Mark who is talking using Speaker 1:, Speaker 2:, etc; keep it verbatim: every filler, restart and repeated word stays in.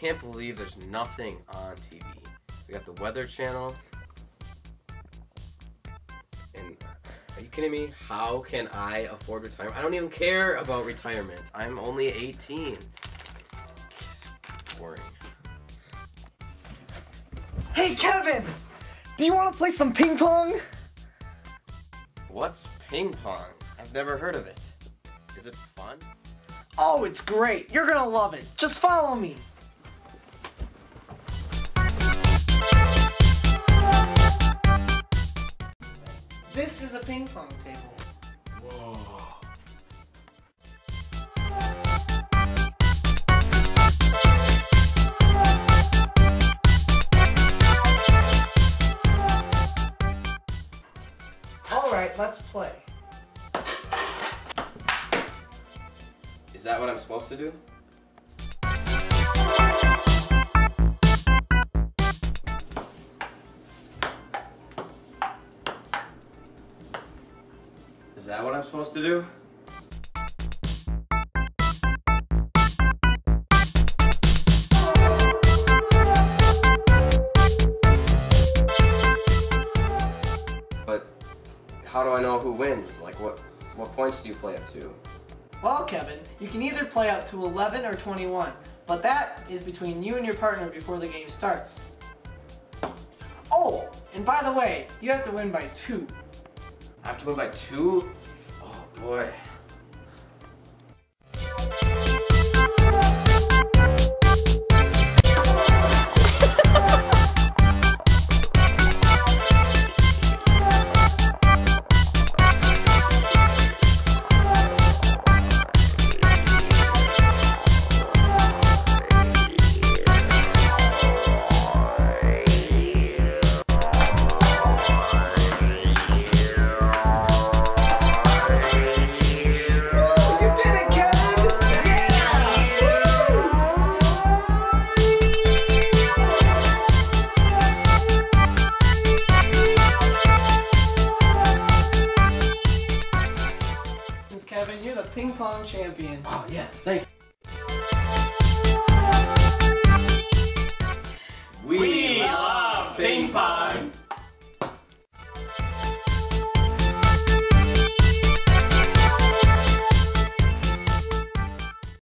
Speaker 1: can't believe there's nothing on T V. We got the Weather Channel. And are you kidding me? How can I afford retirement? I don't even care about retirement. I'm only eighteen. Boring.
Speaker 2: Hey Kevin! Do you want to play some ping pong?
Speaker 1: What's ping pong? I've never heard of it. Is it fun?
Speaker 2: Oh, it's great. You're gonna love it. Just follow me. This is a ping pong table.
Speaker 1: Whoa.
Speaker 2: Alright, let's play.
Speaker 1: Is that what I'm supposed to do? Is that what I'm supposed to do? But how do I know who wins? Like what what points do you play up to?
Speaker 2: Well, Kevin, you can either play up to eleven or twenty-one, but that is between you and your partner before the game starts. Oh, and by the way, you have to win by two.
Speaker 1: I have to win by two? Oh boy.
Speaker 2: Kevin, you're the ping pong champion.
Speaker 1: Oh yes, thank you.